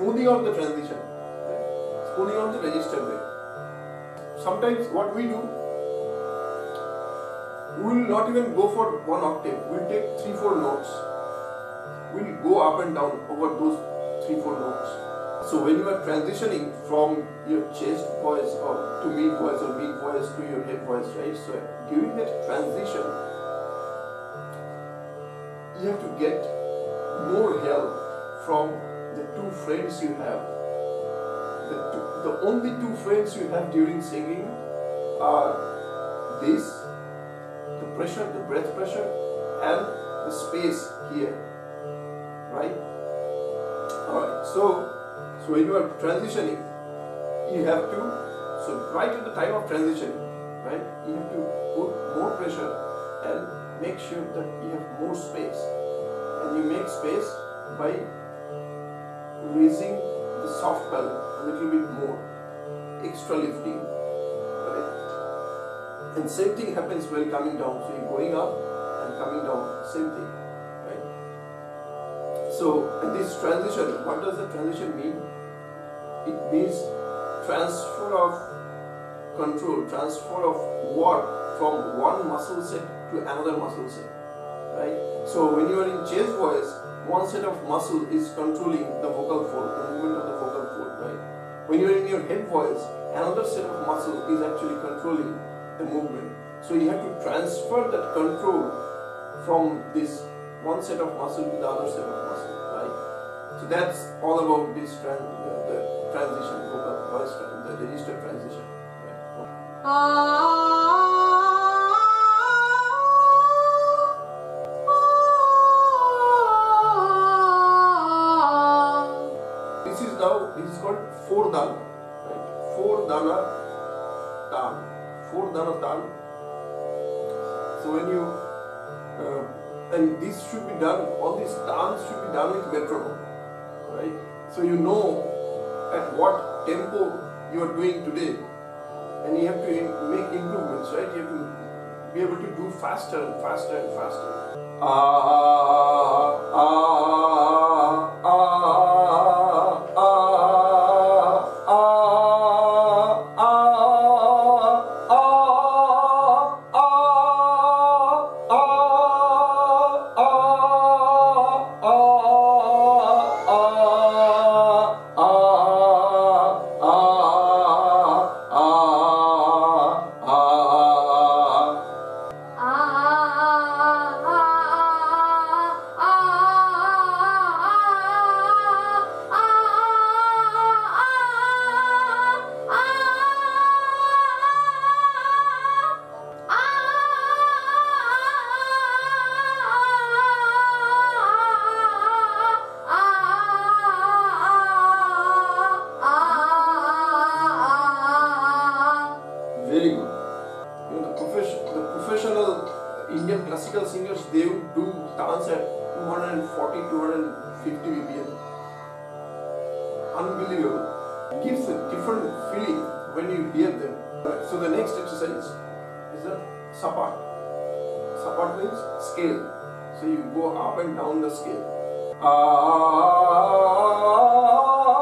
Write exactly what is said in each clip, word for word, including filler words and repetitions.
smoothing out the transition, right? Smoothing out the registered way. Sometimes what we do, we will not even go for one octave. We will take three, four notes. We will go up and down over those three, four notes. So when you are transitioning from your chest voice or to mid voice or mid voice to your head voice, right? So during that transition, you have to get more help from the two friends you have. The, two, the only two friends you have during singing are this, the pressure, the breath pressure, and the space here, right? Alright, so, so when you are transitioning, you have to, so right at the time of transitioning, right, you have to put more pressure and make sure that you have more space. And you make space by raising the soft palate a little bit more, extra lifting, right? And same thing happens while coming down. So you're going up and coming down, same thing, right? So and this transition, what does the transition mean? It means transfer of control, transfer of work from one muscle set to another muscle set, right? So when you are in chest voice, one set of muscle is controlling the vocal fold, the movement of the vocal fold, right? When you are in your head voice, another set of muscle is actually controlling the movement. So you have to transfer that control from this one set of muscle to the other set of muscle, right? So that's all about this trans the, the transition, vocal voice, the register transition, right? Ah. Now this is called four dana, right? Four dana taan, four dana taan. So when you uh, and this should be done, all these taans should be done with metronome, right? So you know at what tempo you are doing today, and you have to make improvements, right? You have to be able to do faster and faster and faster. Ah, ah, ah. Very good. You know, the, profession, the professional Indian classical singers, they would do taans at two forty, two fifty B P M. Unbelievable. It gives a different feeling when you hear them. So the next exercise is a Sapat. Sapat means scale. So you go up and down the scale. Ah.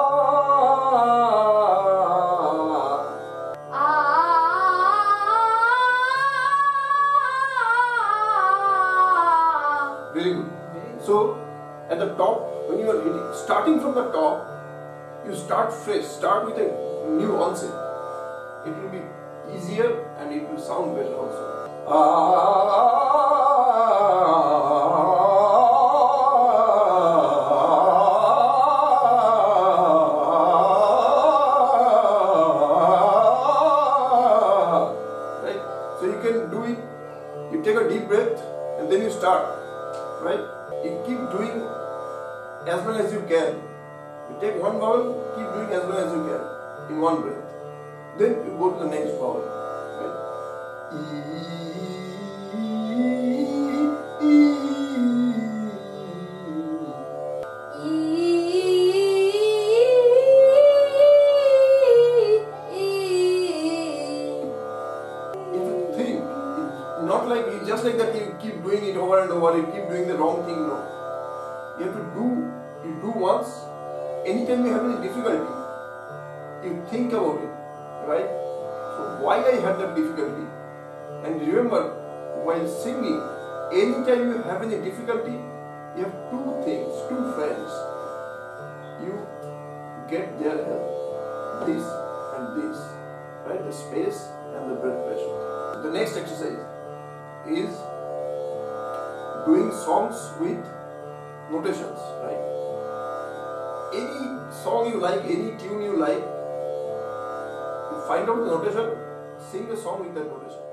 Very good. So at the top, when you are hitting, starting from the top, you start fresh, start with a new onset. It will be easier and it will sound better also. Ah. Right? So you can do it, you take a deep breath and then you start. Right? You keep doing as long as you can. You take one vowel, keep doing as long as you can in one breath. Then you go to the next vowel. Right? E, e, e, you have to think. Not like just like that you keep doing it over and over, you keep doing the wrong thing, no. You have to do, you do once, anytime you have any difficulty, you think about it, right? So why I had that difficulty? And remember, while singing, anytime you have any difficulty, you have two things, two friends. You get their help, this and this, right? The space and the breath pressure. The next exercise is doing songs with notations, right? Any song you like, any tune you like, you find out the notation, sing a song with that notation.